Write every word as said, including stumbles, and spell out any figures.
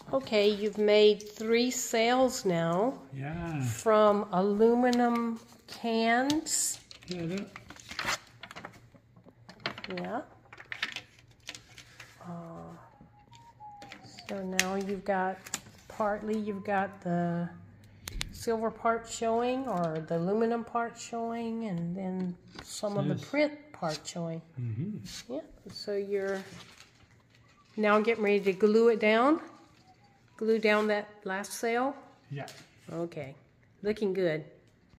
Okay, you've made three sails now. Yeah. From aluminum cans. Yeah. That. Yeah. Uh, so now you've got, partly you've got the silver part showing, or the aluminum part showing, and then some yes. of the print part showing. Mm-hmm. Yeah, so you're now getting ready to glue it down? Glue down that last sail? Yeah. Okay, looking good.